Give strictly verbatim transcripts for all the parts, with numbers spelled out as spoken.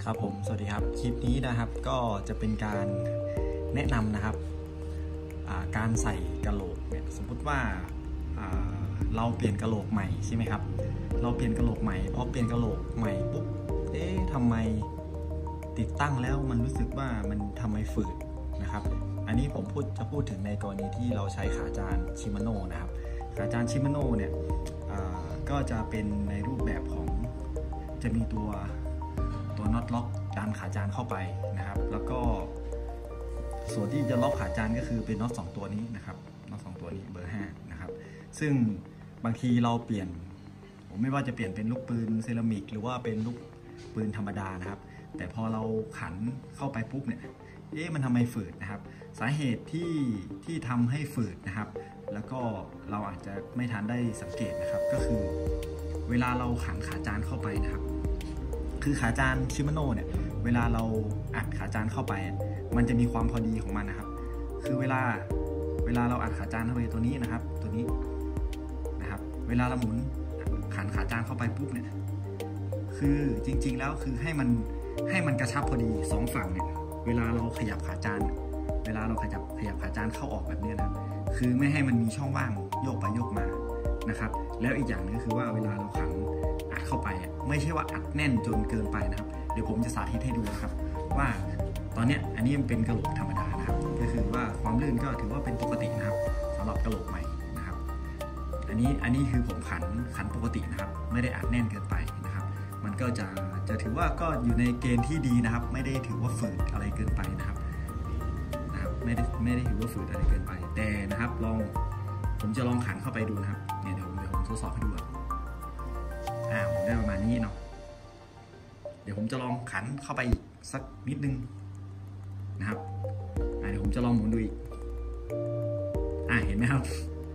ครับผมสวัสดีครับคลิปนี้นะครับก็จะเป็นการแนะนำนะครับการใส่กะโหลกเนี่ยสมมุติว่าเราเปลี่ยนกะโหลกใหม่ใช่ไหมครับเราเปลี่ยนกะโหลกใหม่พอเปลี่ยนกะโหลกใหม่ปุ๊บเอ๊ะทำไมติดตั้งแล้วมันรู้สึกว่ามันทำไมฝืดนะครับอันนี้ผมพูดจะพูดถึงในกรณีที่เราใช้ขาจานชิมาโน่นะครับขาจานชิมาโน่เนี่ยก็จะเป็นในรูปแบบของจะมีตัวตัวน็อตล็อกดันขาจานเข้าไปนะครับแล้วก็ส่วนที่จะล็อกขาจานก็คือเป็นน็อตสองตัวนี้นะครับน็อตสองตัวนี้เบอร์ห้านะครับซึ่งบางทีเราเปลี่ยนผมไม่ว่าจะเปลี่ยนเป็นลูกปืนเซรามิกหรือว่าเป็นลูกปืนธรรมดานะครับแต่พอเราขันเข้าไปปุ๊บเนี่ยเอ๊ะมันทำไมฝืดนะครับสาเหตุที่ที่ทำให้ฝืดนะครับแล้วก็เราอาจจะไม่ทันได้สังเกตนะครับก็คือเวลาเราขันขาจานเข้าไปนะครับคือขาจานชิมาโน่เนี่ยเวลาเราอัดขาจานเข้าไปมันจะมีความพอดีของมันนะครับคือเวลาเวลาเราอัดขาจานเข้าไปตัวนี้นะครับตัวนี้นะครับเวลาเราหมุนขันขาจานเข้าไปปุ๊บเนี่ยคือจริงๆแล้วคือให้มันให้มันกระชับพอดีสองฝั่งเนี่ยเวลาเราขยับขาจานเวลาเราขยับขยับขาจานเข้าออกแบบนี้นะครับคือไม่ให้มันมีช่องว่างโยกไปโยกมานะครับแล้วอีกอย่างนึงก็คือว่าเวลาเราขันอัดเข้าไปไม่ใช่ว่าอัดแน่นจนเกินไปนะครับเดี๋ยวผมจะสาธิตให้ดูนะครับว่าตอนนี้อันนี้มันเป็นกะโหลกธรรมดานะครับก็คือว่าความลื่นก็ถือว่าเป็นปกตินะครับสำหรับกะโหลกใหม่นะครับอันนี้อันนี้คือผมขันขันปกตินะครับไม่ได้อัดแน่นเกินไปนะครับมันก็จะจะถือว่าก็อยู่ในเกณฑ์ที่ดีนะครับไม่ได้ถือว่าฝืดอะไรเกินไปนะครับนะครับไม่ได้ไม่ได้ถือว่าฝืดอะไรเกินไปแต่นะครับลองผมจะลองขันเข้าไปดูนะครับเนี่ยเดี๋ยวเดี๋ยวผมทดสอบให้ดูอ่าผมได้ประมาณนี้เนาะเดี๋ยวผมจะลองขันเข้าไปอีกสักนิดนึงนะครับอ่าเดี๋ยวผมจะลองหมุนดูอีกอ่าเห็นไหมครับ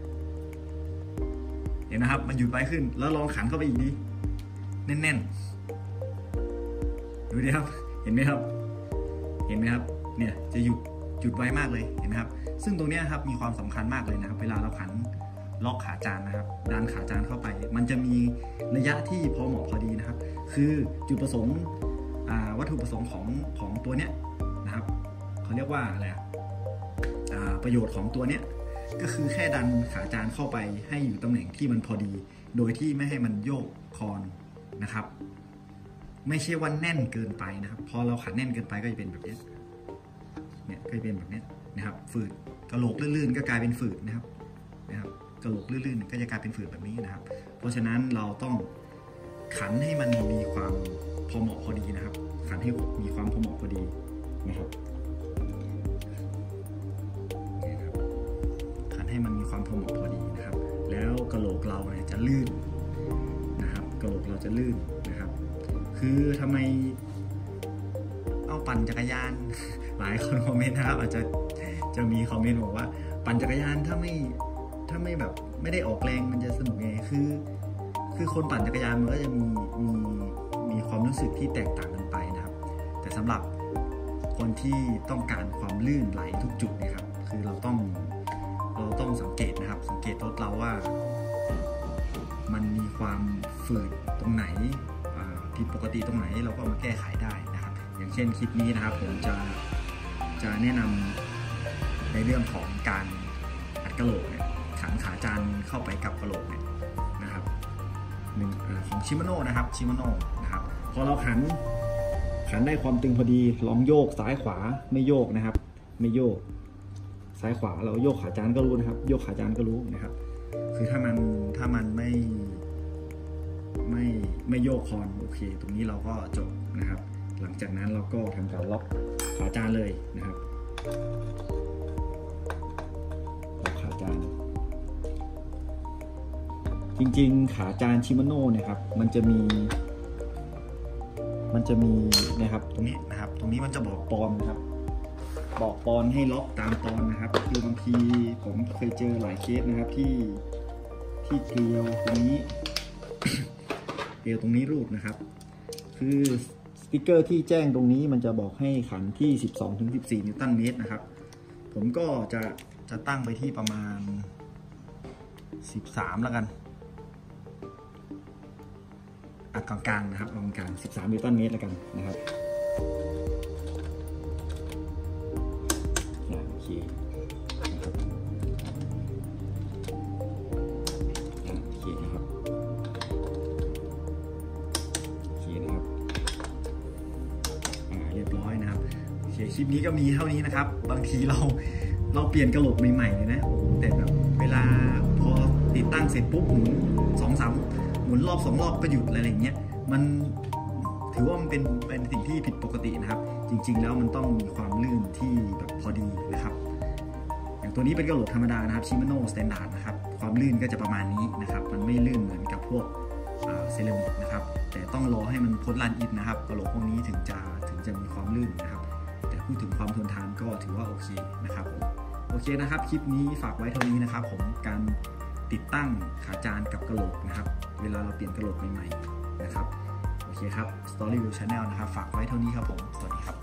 เห็นนะครับมันหยุดไวขึ้นแล้วลองขันเข้าไปอีกดิแน่นๆดูดิครับเห็นไหมครับเห็นไหมครับเนี่ยจะหยุดหยุดไวมากเลยเห็นไหมครับซึ่งตรงนี้ครับมีความสำคัญมากเลยนะครับเวลาเราขันล็อกขาจานนะครับดันขาจานเข้าไปมันจะมีระยะที่พอเหมาะพอดีนะครับคือจุดประสงค์วัตถุประสงค์ของของตัวเนี้ยนะครับเขาเรียกว่าอะไรประโยชน์ของตัวเนี้ยก็คือแค่ดันขาจานเข้าไปให้อยู่ตำแหน่งที่มันพอดีโดยที่ไม่ให้มันโยกคอนนะครับไม่ใช่ว่าแน่นเกินไปนะครับพอเราขันแน่นเกินไปก็จะเป็นแบบนี้เนี่ยก็จะเป็นแบบนี้นะครับฝืดกระโหลกลื่นๆก็กลายเป็นฝืดนะครับนะครับกระโหลกลื่นๆก็จะกลายเป็นฝืดแบบนี้นะครับเพราะฉะนั้นเราต้องขันให้มันมีความพอเหมาะพอดีนะครับขันให้มีความพอเหมาะพอดีนะครับขันให้มันมีความพอเหมาะพอดีนะครับแล้วกระโหลกเราเนี่ยจะลื่นนะครับกระโหลกเราจะลื่นนะครับคือทำไมเอาปั่นจักรยานหลายคนคอมเมนต์นะครับอาจจะจะมีคอมเมนต์บอกว่าปั่นจักรยานถ้าไม่ถ้าไม่แบบไม่ได้ออกแรงมันจะสนุกไงคือคือคนปั่นจักรยานมันก็จะมีมีมีความรู้สึกที่แตกต่างกันไปนะครับแต่สำหรับคนที่ต้องการความลื่นไหลทุกจุดเนี่ยครับคือเราต้องเราต้องสังเกตนะครับสังเกตรถเราว่ามันมีความฝืดตรงไหนผิดปกติตรงไหนเราก็มาแก้ไขได้นะครับอย่างเช่นคลิปนี้นะครับผมจะจะแนะนำในเรื่องของการอัดกะโหลกเนี่ยขันขาจานเข้าไปกับกะโหลกเนี่ยนะครับหนึ่งของชิมาโน่นะครับชิมาโน่นะครับพอเราขันขันได้ความตึงพอดีลองโยกซ้ายขวาไม่โยกนะครับไม่โยกซ้ายขวาเราโยกขาจานก็รู้นะครับโยกขาจานก็รู้นะครับคือถ้ามันถ้ามันไม่ไม่ไม่โยกคอนโอเคตรงนี้เราก็จบนะครับหลังจากนั้นเราก็ทำการล็อกขาจานเลยนะครับล็อกขาจานจริงๆขาจานชิมาโน่เนี่ยครับมันจะมีมันจะมีนะครับตรงนี้นะครับตรงนี้มันจะบอกปอนนะครับบอกปอนให้ล็อกตามปอนนะครับคือบางทีผมเคยเจอหลายเคสนะครับที่ที่เกลียวตรงนี้เกลียวตรงนี้รูดนะครับคือสติ๊กเกอร์ที่แจ้งตรงนี้มันจะบอกให้ขันที่ สิบสองถึงสิบสี่ นิวตันเมตรนะครับผมก็จะจะตั้งไปที่ประมาณสิบสามแล้วกันกลางๆนะครับกลางๆสิบสาม นิวตันเมตรแล้วกันนะครับโอเคนะครับโอเคนะครับโอเคนะครับอ่าเรียบร้อยนะครับโอเคคลิปนี้ก็มีเท่านี้นะครับบางทีเราเราเปลี่ยนกระโหลกใหม่ๆเลยนะแต่แบบเวลาพอติดตั้งเสร็จปุ๊บหมุนสองสามหมุนรอบสองรอบก็หยุดอะไรอย่างเงี้ยมันถือว่ามันเป็นเป็นสิ่งที่ผิดปกตินะครับจริงๆแล้วมันต้องมีความลื่นที่แบบพอดีนะครับอย่างตัวนี้เป็นกระโหลกธรรมดานะครับชิมาโน่สแตนดาร์ดนะครับความลื่นก็จะประมาณนี้นะครับมันไม่ลื่นเหมือนกับพวกเซรามิกนะครับแต่ต้องรอให้มันพ้นลานอิฐนะครับกระโหลกพวกนี้ถึงจะถึงจะมีความลื่นนะครับแต่พูดถึงความทนทานก็ถือว่าโอเคนะครับผมโอเคนะครับคลิปนี้ฝากไว้เท่านี้นะครับผมการติดตั้งขาจานกับกระโหลกนะครับเวลาเราเปลี่ยนกระโหลกใหม่ๆนะครับโอเคครับ Story View Channel นะครับฝากไว้เท่านี้ครับผมสวัสดีครับ